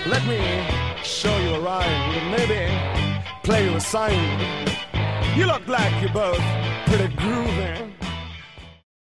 Let me show you a rhyme, maybe play you a sign. You look like you're both pretty groovy.